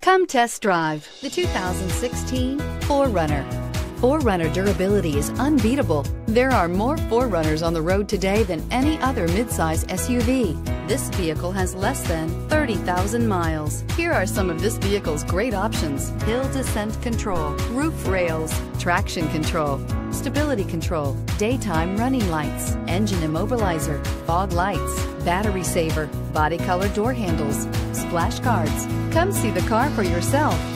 Come test drive the 2016 4Runner. 4Runner durability is unbeatable. There are more 4Runners on the road today than any other midsize SUV. This vehicle has less than 30,000 miles. Here are some of this vehicle's great options: hill descent control, roof rails, traction control, stability control, daytime running lights, engine immobilizer, fog lights, battery saver, body color door handles, splash guards. Come see the car for yourself.